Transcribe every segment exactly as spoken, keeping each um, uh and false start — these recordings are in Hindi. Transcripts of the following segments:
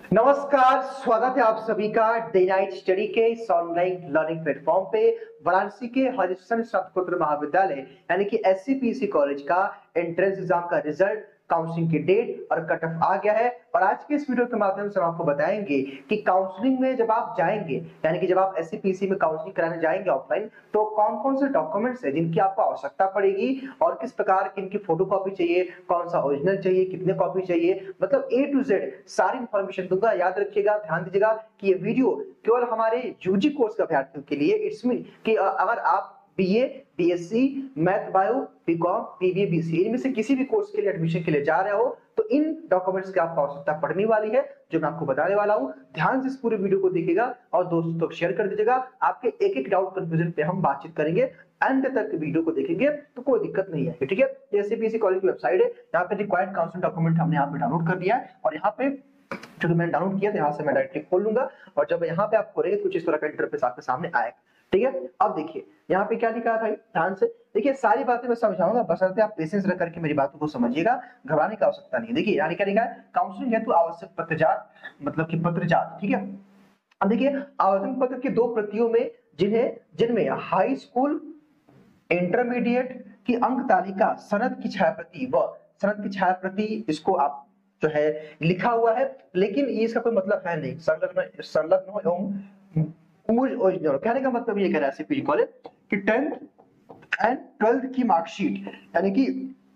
नमस्कार, स्वागत है आप सभी का डे नाइट स्टडी के इस ऑनलाइन लर्निंग प्लेटफॉर्म पे। वाराणसी के हरिशन स्नातकोत्तर महाविद्यालय यानी कि एससीपीसी कॉलेज का एंट्रेंस एग्जाम का रिजल्ट, काउंसलिंग की डेट और कट ऑफ आ गया है। और आज के इस वीडियो के माध्यम से हम आपको बताएंगे कि काउंसलिंग में जब आप जाएंगे, यानी कि जब आप एससीपीसी में काउंसलिंग कराने जाएंगे ऑफलाइन, तो कौन कौन से डॉक्यूमेंट्स है जिनकी आपको आवश्यकता पड़ेगी और किस प्रकार की इनकी फोटो कॉपी चाहिए, कौन सा ओरिजिनल चाहिए, कितने कॉपी चाहिए, मतलब ए टू जेड सारी इंफॉर्मेशन दूंगा। याद रखिएगा, ध्यान दीजिएगा कि ये वीडियो केवल हमारे यूजी कोर्स के अभ्यर्थियों के लिए। इट्स मीन कि अगर आप BA, BSc, math, bio, BCom, BBA, BCA इनमें से किसी भी कोर्स के लिए एडमिशन के लिए जा रहे हो तो इन डॉक्यूमेंट्स की आपको आवश्यकता पड़ने वाली है, जो मैं आपको बताने वाला हूं। ध्यान से इस पूरे वीडियो को देखिएगा और दोस्तों तक शेयर कर दीजिएगा। आपके एक एक डाउट कंफ्यूजन पे हम बातचीत करेंगे, अंत तक वीडियो को देखेंगे तो कोई दिक्कत नहीं है, ठीक है। एससीपीसी कॉलेज की वेबसाइट है, यहाँ पे रिक्वायर्ड काउंसलिंग डॉक्यूमेंट हमने यहाँ पे डाउनलोड कर दिया है और यहाँ पे जो मैंने डाउनलोड किया था यहाँ से मैं डायरेक्टली खोल लूंगा और जब यहाँ पे आप खोलेंगे कुछ इस तरह का इंटरफेस आपके सामने आएगा, ठीक है। अब देखिए यहाँ पे क्या लिखा है भाई, ध्यान से देखिए, सारी बातें मैं समझाऊंगा, बशर्ते आप पेशेंस रख करके मेरी बातों को समझिएगा, घबराने की आवश्यकता नहीं है। देखिए यहाँ क्या लिखा है, काउंसलिंग हेतु आवश्यक पत्रजात, मतलब कि पत्रजात, ठीक है। अब देखिए आवेदन पत्र की दो प्रतियों में जिन्हें जिनमें हाई स्कूल इंटरमीडिएट की अंक तालिका, सनद की छायाप्रति व सनद की छायाप्रति, इसको आप जो है लिखा हुआ है, लेकिन ये इसका कोई मतलब है नहीं, संलग्न संलग्न एवं ओरिजिनल। कहने का मतलब ये कह रहा है एससीपीसी कॉलेज कि टेंथ एंड ट्वेल्थ की मार्कशीट, यानी कि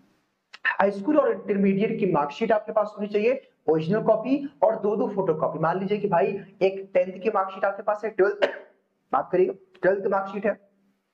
हाई स्कूल और इंटरमीडिएट की मार्कशीट आपके पास होनी चाहिए, ओरिजिनल कॉपी और दो दो फोटो कॉपी। मान लीजिए कि भाई एक टेंथ की मार्कशीट आपके पास है, ट्वेल्थ माफ करिएगा ट्वेल्थ की मार्कशीट है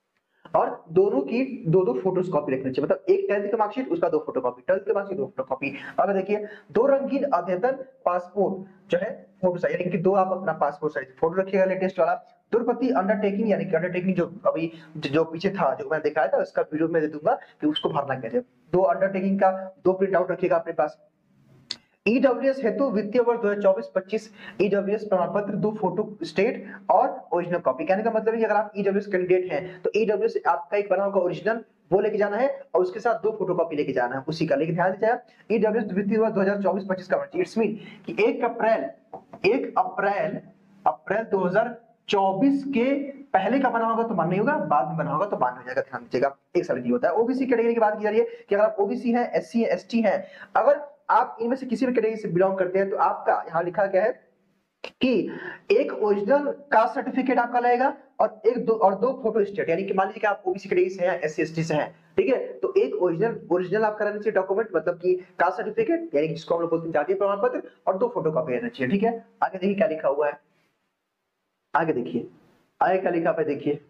और दोनों की दो दो फोटोज कॉपी रखनी चाहिए, मतलब एक टेंथ की मार्कशीट उसका दो फोटो कॉपी, ट्वेल्थ की मार्कशीट दो फोटो कॉपी। अब देखिए दो रंगीन अद्यतन पासपोर्ट जो है फोटो साइज, यानी कि दो आप अपना पासपोर्ट साइज फोटो रखिएगा लेटेस्ट वाला। दुर्पति अंडरटेकिंग, यानी कि अंडरटेकिंग जो अभी जो पीछे था जो मैं दिखाया था उसका वीडियो में दे दूंगा कि उसको भरना कैसे। दो अंडरटेकिंग का दो प्रिंट आउट रखिएगा अपने पास। ईडब्ल्यूएस हेतु वित्तीय वर्ष दो हज़ार चौबीस पच्चीस ईडब्ल्यूएस प्रमाण पत्र, दो फोटो स्टेट और ओरिजिनल कॉपी। कहने का मतलब है कि अगर आप ईडब्ल्यूएस कैंडिडेट हैं तो ईडब्ल्यूएस आपका एक बना होगा ओरिजिनल, वो लेके जाना है और उसके साथ दो फोटो कॉपी लेके जाना है उसी का। लेकिन ध्यान दीजिए ईडब्ल्यूएस वित्तीय वर्ष दो हज़ार चौबीस पच्चीस का वर्ष, इट्स मीन कि एक अप्रैल एक अप्रैल अप्रैल दो हज़ार चौबीस के पहले का बना होगा तो मान्य होगा, बाद में बना होगा तो मान्य हो जाएगा। ध्यान दीजिएगा एक साल की होता है। ओबीसी कैटेगरी की बात की जा रही है कि अगर आप ओबीसी हैं, एससी है, एसटी हैं, अगर आप इनमें से किसी भी कैटेगरी से बिलोंग करते हैं तो आपका यहाँ लिखा गया है कि एक ओरिजिनल कास्ट सर्टिफिकेट आपका लगेगा और एक दो और दो फोटो स्टेट, यानी कि मान लीजिए कि आप ओबीसी कैटेगरी से हैं, एससी एसटी से हैं, ठीक है, तो एक ओरिजिनल ओरिजिनल आपका रहना चाहिए डॉक्यूमेंट, मतलब कि कास्ट सर्टिफिकेट यानी जिसको हम लोग बोलते हैं जातीय प्रमाण पत्र, और दो फोटो कॉपी रहना चाहिए, ठीक है। आगे देखिए क्या लिखा हुआ है, आगे देखिए आगे क्या लिखा है, देखिए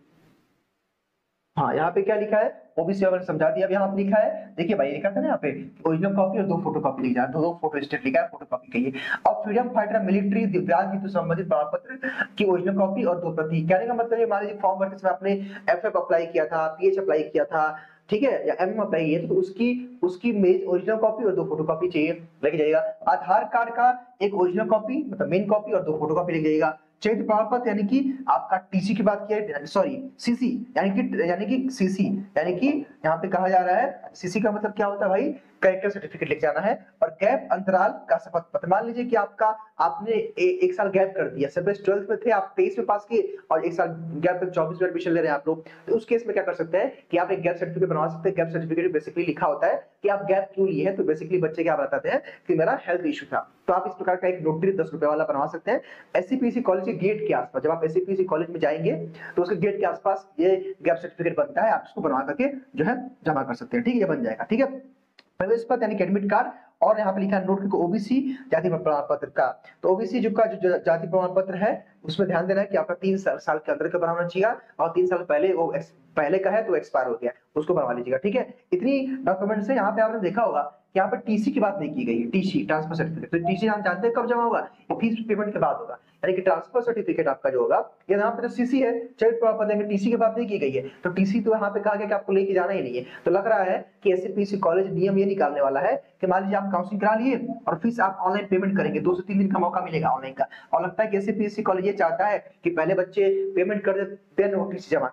हाँ यहाँ पे क्या लिखा है, ओबीसी वाले समझा दिया। अब यहाँ पे लिखा है, देखिए भाई लिखा था ना यहाँ पे ओरिजिनल कॉपी और दो फोटो कॉपी लिखा है, दो दो फोटो स्टेट लिखा है, फोटो कॉपी कहिए। और फ्रीडम फाइटर मिलिट्री दिव्यांग हेतु संबंधित प्रमाण पत्र की ओरिजिनल कॉपी और दो प्रति। कहने का मतलब ये, मान लीजिए फॉर्म भरते समय आपने एफएफ अप्लाई किया था, पीएच अप्लाई किया था, ठीक है, या एमएम अप्लाई किया तो उसकी उसकी मेज ओरिजिनल कॉपी और दो फोटो कॉपी चाहिए, लेके जाइएगा। आधार कार्ड का एक ओरिजिनल कॉपी मतलब मेन कॉपी और दो फोटो कॉपी लेके जाइएगा। चयनित प्रमाण पत्र यानी कि आपका टीसी की बात किया, सॉरी सीसी, यानी कि यानी कि सीसी यानी कि यहाँ पे कहा जा रहा है सीसी का मतलब क्या होता है भाई, कैरेक्टर सर्टिफिकेट लेके जाना है। और गैप अंतराल का शपथ पत्र, मान लीजिए कि आपका आपने ए, एक साल गैप कर दिया, सब ट्वेल्थ में थे आप तेईस में पास किए और एक साल गैप तक चौबीस में एडमिशन ले रहे हैं आप लोग, तो उस केस में क्या कर सकते हैं कि आप एक गैप सर्टिफिकेट बनवा सकते हैं। गैप सर्टिफिकेट बेसिकली लिखा होता है कि आप गैप क्यों लिए हैं, तो बेसिकली बच्चे क्या बताते हैं कि मेरा हेल्थ इशू था, तो आप इस प्रकार का एक नोटरी दस रुपए वाला बनवा सकते हैं। एससीपीसी कॉलेज के गेट के आसपास, जब आप एससीपीसी कॉलेज में जाएंगे तो उसके गेट के आसपास ये गैप सर्टिफिकेट बनता है, आप इसको बनवा करके जो है जमा कर सकते हैं, ठीक है, ये बन जाएगा, ठीक है। प्रवेश पत्र यानी कि एडमिट कार्ड, और यहाँ पे लिखा है नोट ओबीसी जाति प्रमाण पत्र का, तो ओबीसी जो का जो जाति प्रमाण पत्र है उसमें ध्यान देना है कि आपका तीन साल, साल के अंदर का बनाना चाहिए और तीन साल पहले वो पहले का है तो एक्सपायर हो गया, उसको बनवा लीजिएगा, ठीक है। इतनी डॉक्यूमेंट्स है। यहाँ पे आपने देखा होगा यहाँ पे टीसी की बात नहीं की गई, टीसी ट्रांसफर सर्टिफिकेट, तो टीसी हम जानते हैं कब जमा होगा, फीस पेमेंट के बाद होगा, यानी कि ट्रांसफर सर्टिफिकेट आपका जो होगा, यहाँ पे तो सीसी है, चलित प्रमाण पत्र में टीसी की बात नहीं की गई है, तो टीसी तो यहाँ पे कहा गया कि आपको लेके जाना ही नहीं है। तो लग रहा है कि एससीपीसी कॉलेज नियम ये निकालने वाला है कि मान लीजिए आप काउंसलिंग करा लिए और फीस आप ऑनलाइन पेमेंट करेंगे, दो से तीन दिन का मौका मिलेगा ऑनलाइन का, और लगता है कि एससीपीसी कॉलेज ये चाहता है कि पहले बच्चे पेमेंट कर दे देन वो टीसी जमा करें,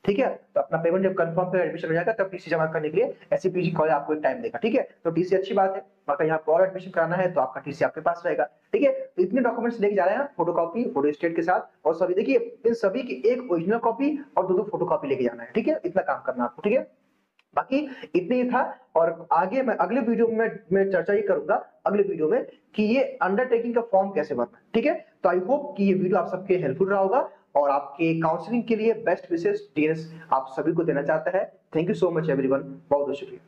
ठीक है। तो अपना पेमेंट जब कंफर्म पे एडमिशन हो जाएगा तब टीसी जमा करने के लिए एससीपीजी कॉलेज आपको एक टाइम देगा, ठीक है। तो टीसी अच्छी बात है, अगर यहाँ पर और एडमिशन कराना है तो आपका टीसी आपके पास रहेगा, ठीक है। तो इतने डॉक्यूमेंट्स लेके जा रहे हैं, फोटोकॉपी, फोटो स्टेट के साथ, और सभी देखिए इन सभी की एक ओरिजिनल कॉपी और दो दो फोटोकॉपी लेके जाना है, ठीक है। इतना काम करना आपको, ठीक है। बाकी इतने ही था, और आगे मैं अगले वीडियो में मैं चर्चा ये करूंगा अगले वीडियो में कि ये अंडरटेकिंग का फॉर्म कैसे भरना है, ठीक है। तो आई होप कि ये वीडियो आप सबके हेल्पफुल रहा होगा और आपके काउंसलिंग के लिए बेस्ट विशेष डीएनएस आप सभी को देना चाहता है। Thank you so much everyone, बहुत बहुत शुक्रिया।